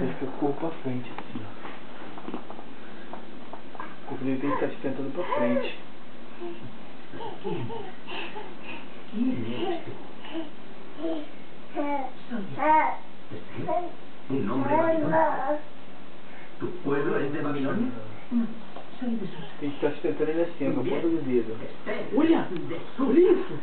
Você fica com o corpo pra frente, assim, ó. O corpo dele tem que estar tentando pra frente. ¿Un nombre babilonio? ¿Tu pueblo es de Babilonia? No, soy de sus. Tem que estar sustentando ele assim, ó, com a ponta do dedo. Olha! Olha isso!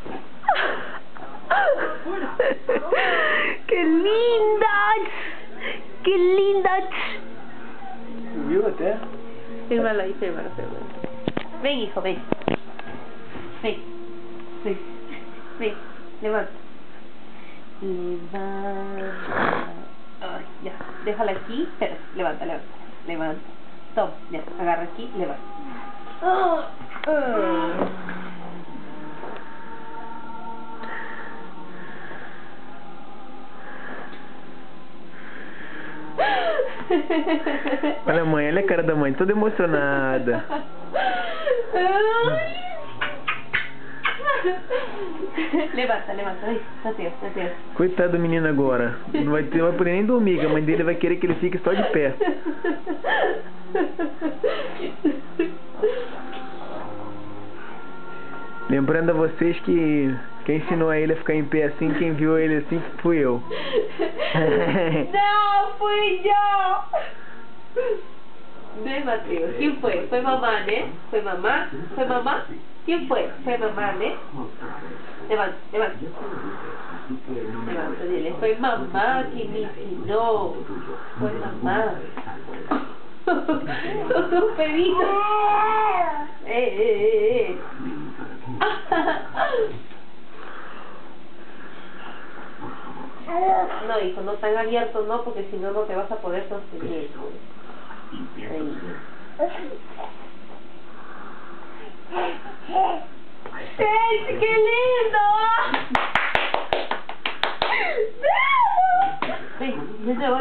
¡Qué lindas! ¡Qué lindas! Viu até? Fírmalo ahí, fírmalo. Ven, hijo, ven. Ven. Ven. Ven. Levanta. Levanta. Ay, ya. Déjala aquí. Espera. Levanta. Toma. Ya. Agarra aquí. Levanta. Olha a mãe, olha a cara da mãe, toda emocionada. Levanta. Ai, tá Deus. Coitado do menino agora. Não vai poder nem dormir, que a mãe dele vai querer que ele fique só de pé. Lembrando a vocês que quem ensinou a ele a ficar em pé assim, quem viu ele assim, fui eu. Não, fui eu! Né, Matheus? Quem foi? Foi mamá, né? Foi mamá? Quem foi? Foi mamá, né? Levanta. Levanta dele. Foi mamá que me ensinou. Foi mamá. Tô feliz. No, hijo, no tan abierto, no, porque si no, no te vas a poder sostener. Ahí. ¡Ay, qué lindo! Ven, de nuevo.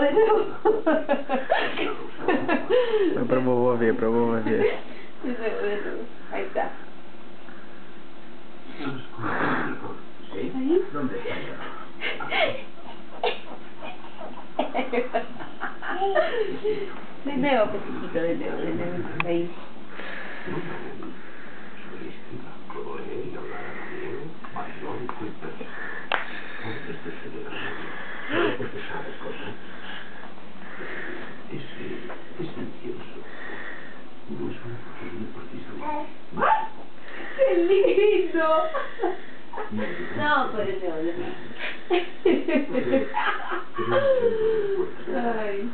Pra vovó ver. De nuevo. Ahí está. ¿Sí? ¿Dónde está? De nuevo, petito, de nuevo. Ahí. ¡Qué lindo! No, por eso. Ay.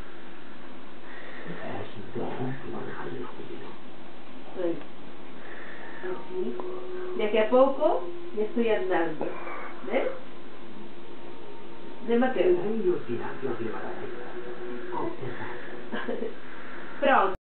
Así. De aquí a poco ya estoy andando. ¿Ves? De Mateo. Pronto.